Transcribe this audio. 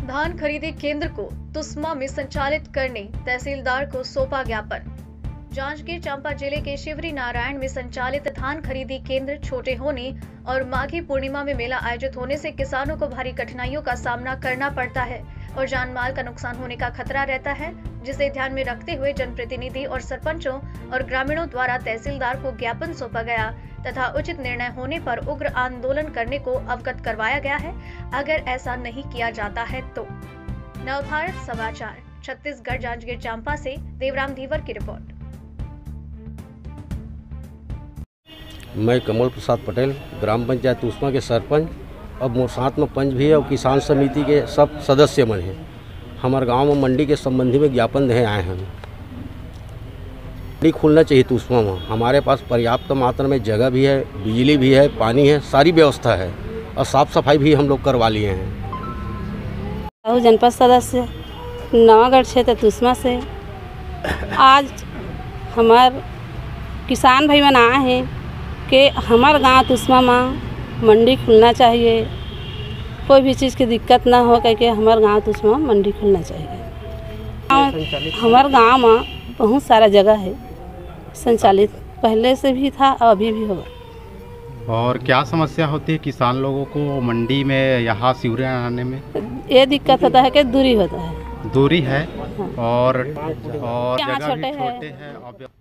धान खरीदी केंद्र को तुस्मा में संचालित करने तहसीलदार को सौंपा ज्ञापन। जांजगीर चांपा जिले के शिवरी नारायण में संचालित धान खरीदी केंद्र छोटे होने और माघी पूर्णिमा में मेला आयोजित होने से किसानों को भारी कठिनाइयों का सामना करना पड़ता है और जान माल का नुकसान होने का खतरा रहता है, जिसे ध्यान में रखते हुए जनप्रतिनिधि और सरपंचों और ग्रामीणों द्वारा तहसीलदार को ज्ञापन सौंपा गया तथा उचित निर्णय होने पर उग्र आंदोलन करने को अवगत करवाया गया है। अगर ऐसा नहीं किया जाता है तो। नवभारत समाचार छत्तीसगढ़ जांजगीर चांपा से देवराम धीवर की रिपोर्ट। मैं कमल प्रसाद पटेल, ग्राम पंचायत तुस्मा के सरपंच, अब मोर साथ में पंच भी है और किसान समिति के सब सदस्य मन हैं। हमारे गांव में मंडी के संबंधी में ज्ञापन दे आए हैं। मंडी खुलना चाहिए तुस्मा में। हमारे पास पर्याप्त मात्रा में जगह भी है, बिजली भी है, पानी है, सारी व्यवस्था है और साफ सफाई भी हम लोग करवा लिए हैं। जनपद सदस्य नवागढ़ क्षेत्र तुस्मा से आज हमार किसान भाई मन आए हैं कि हमारे गांव तुस्मा में मंडी खुलना चाहिए, कोई भी चीज़ की दिक्कत ना हो करके हमारे गांव तुस्मा में मंडी खुलना चाहिए। हमारे गांव में बहुत सारा जगह है संचालित, पहले से भी था और अभी भी होगा। और क्या समस्या होती है किसान लोगों को मंडी में यहाँ शिवरी आने में? ये दिक्कत होता है कि दूरी होता है, दूरी है। हाँ। और यहाँ जगह भी छोटे है। हैं।